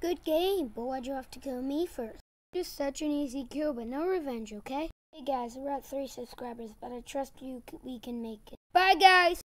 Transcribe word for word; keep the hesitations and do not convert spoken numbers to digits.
Good game, but why'd you have to kill me first? Just such an easy kill, but no revenge, okay? Hey guys, we're at three subscribers, but I trust you we can make it. Bye guys!